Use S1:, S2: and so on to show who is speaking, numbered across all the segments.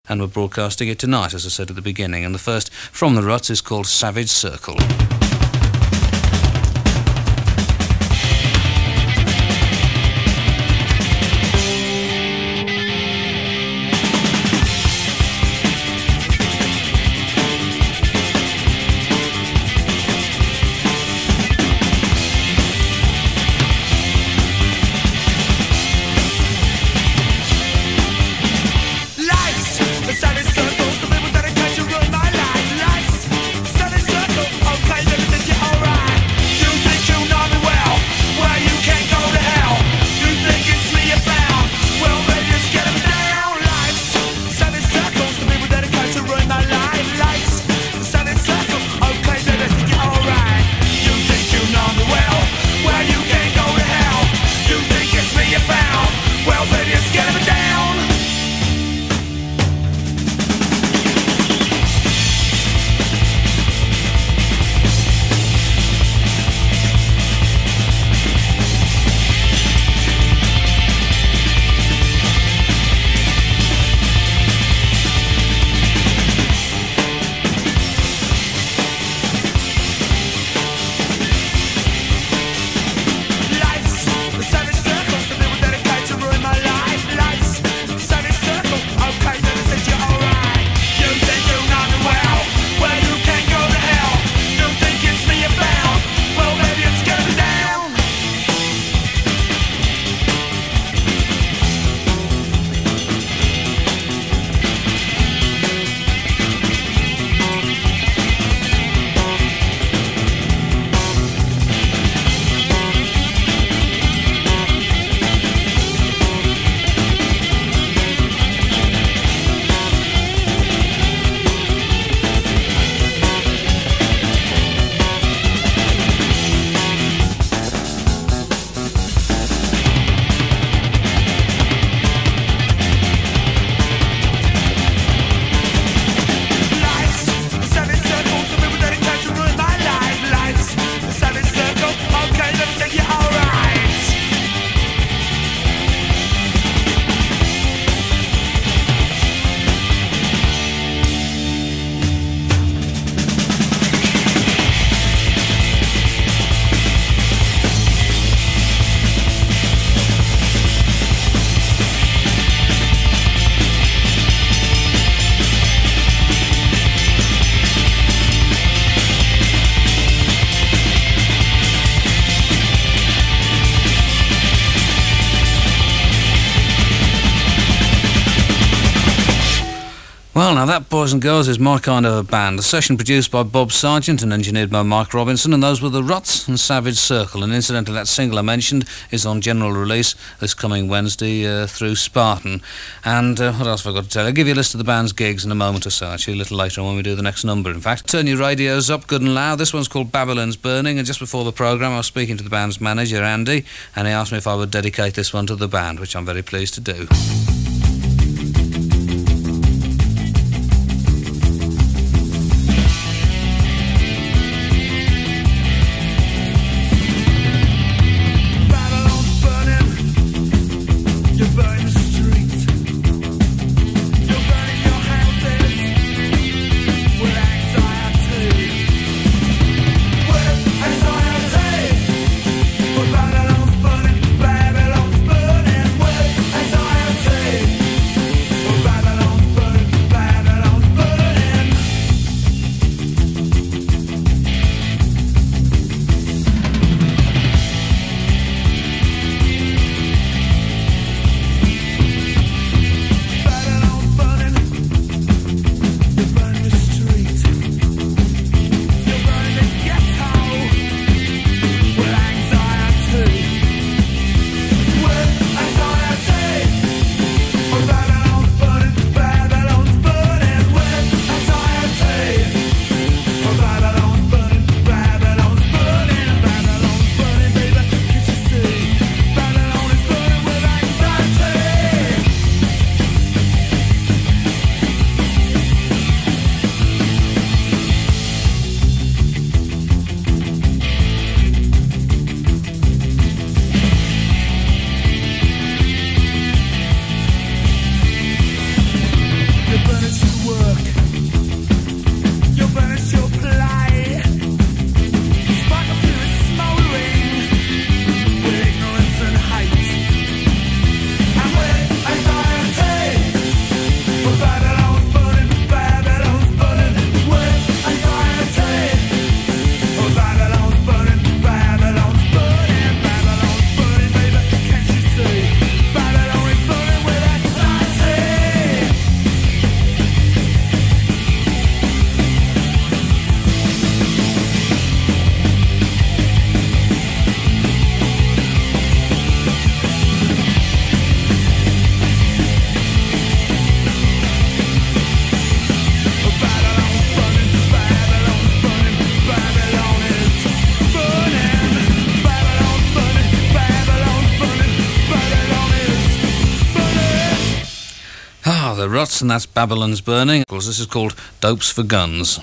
S1: And we're broadcasting it tonight, as I said at the beginning. And the first from the Ruts is called Savage Circle. Well, now that, boys and girls, is my kind of a band. A session produced by Bob Sargent and engineered by Mike Robinson, and those were the Ruts and Savage Circle. And incidentally, that single I mentioned is on general release this coming Wednesday through Spartan. And what else have I got to tell you? I'll give you a list of the band's gigs in a moment or so, actually, a little later on when we do the next number, in fact. Turn your radios up good and loud. This one's called Babylon's Burning, and just before the programme I was speaking to the band's manager, Andy, and he asked me if I would dedicate this one to the band, which I'm very pleased to do.
S2: Babylon's burning, Babylon's burning with anxiety.
S1: the Ruts, and that's Babylon's Burning. Of course, this is called Dopes for Guns.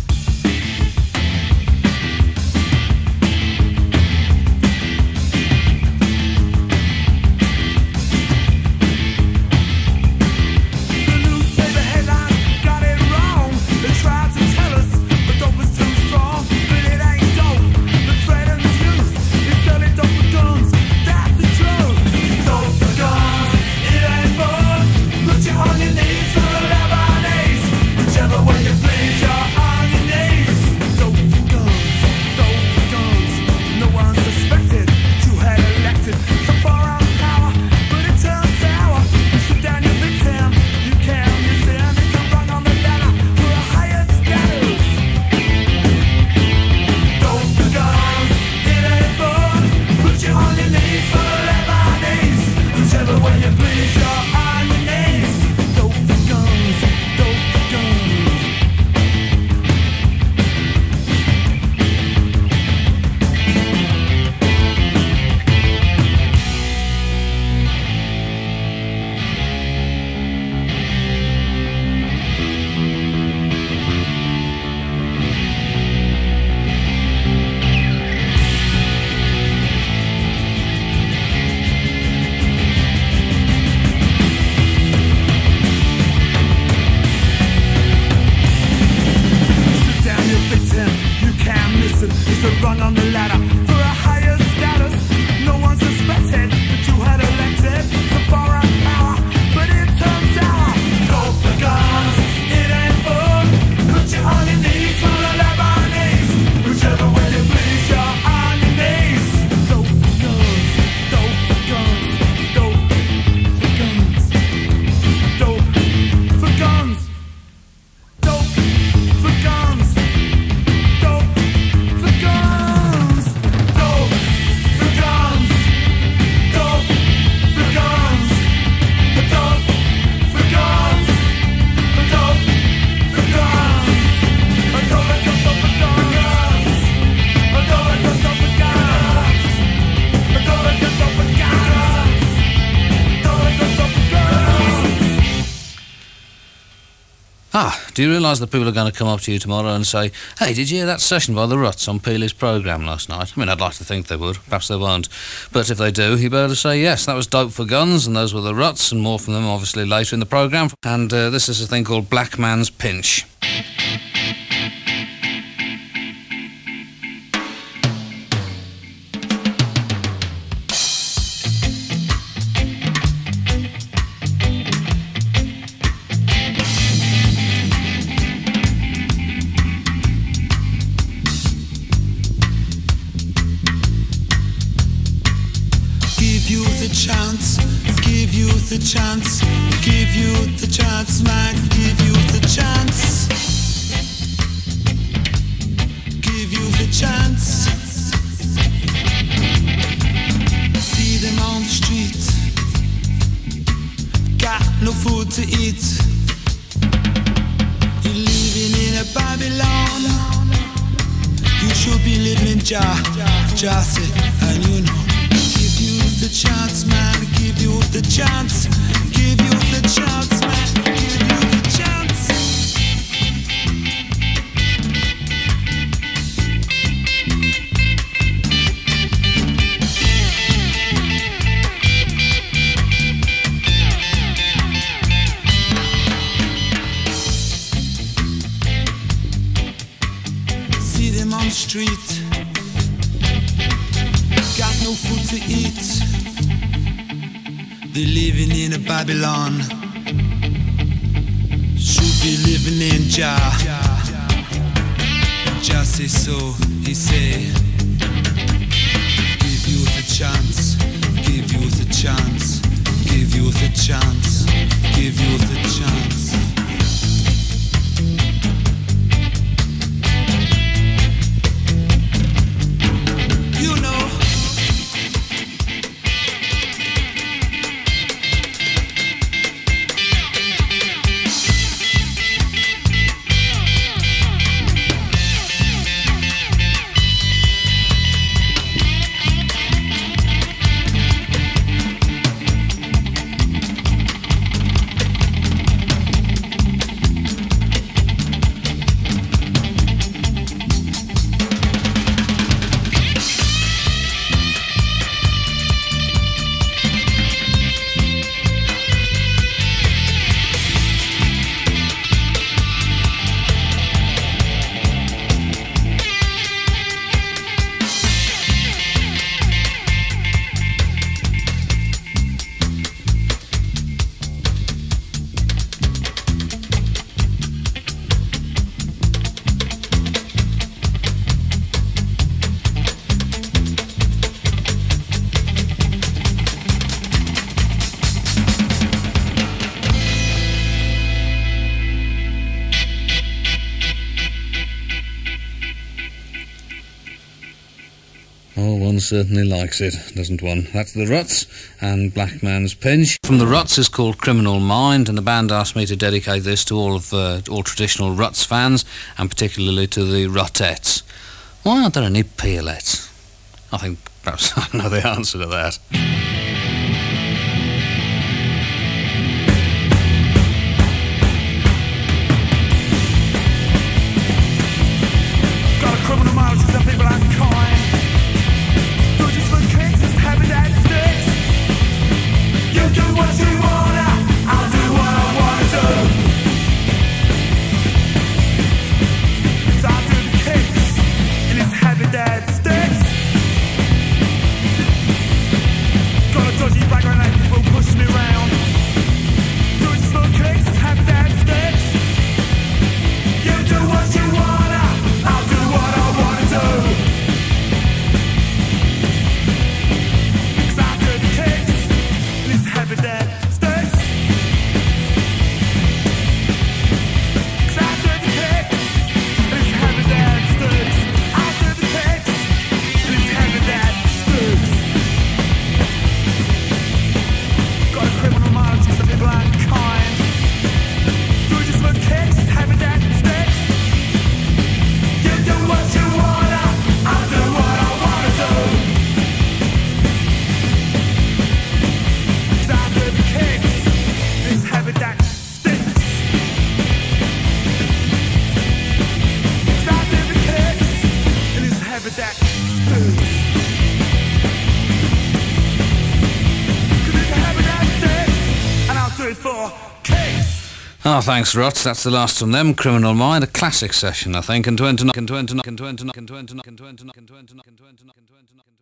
S1: Do you realise that people are going to come up to you tomorrow and say, hey, did you hear that session by the Ruts on Peely's programme last night? I mean, I'd like to think they would. Perhaps they won't. But if they do, you better say yes. That was Dope for Guns, and those were the Ruts, and more from them obviously later in the programme. And this is a thing called Black Man's Pinch.
S2: The chance, give you the chance, man, give you the chance, give you the chance. See them on the street, got no food to eat. You're living in a Babylon. You should be living in Jassy, and you know. Give you the chance, man, give you the chance, give you the chance, man, give you the chance. See them on the street, got no food to eat. They're living in a Babylon. Should be living in Just say so, he say. Give you the chance, give you the chance, give you the chance, give you the chance. You know.
S1: one certainly likes it, doesn't one? That's the Ruts and Black Man's Pinch. From the Ruts is called Criminal Mind, and the band asked me to dedicate this to all traditional Ruts fans, and particularly to the Rutettes. Why aren't there any Peelettes? I think perhaps I know the answer to that.
S2: Criminal minds, some people are kind. Do just for kicks, just having that sticks. You do what you wanna, I'll do what I wanna do. So I'll do the kicks, and it's having that sticks. Got a dodgy background and people push me around. Do just for kicks, just having that sticks. You do what you wanna, I'll do what I wanna do. 'Cause I do the kicks, and it's habit that sticks. 'Cause I do the kicks, and it's habit that sticks. I do the kicks, and it's habit that sticks. Got a criminal mind, just some people aren't kind. Do just for kicks, it's habit that sticks. You do what you wanna, I'll do what I wanna do. 'Cause I do the kicks, this habit that sticks. 'Cause I do the kicks, and this habit that sticks. 'Cause it's a habit that sticks, and I'll do it for kicks.
S1: Oh, thanks, Ruts. That's the last from them. Criminal Mind, a classic session, I think, and 20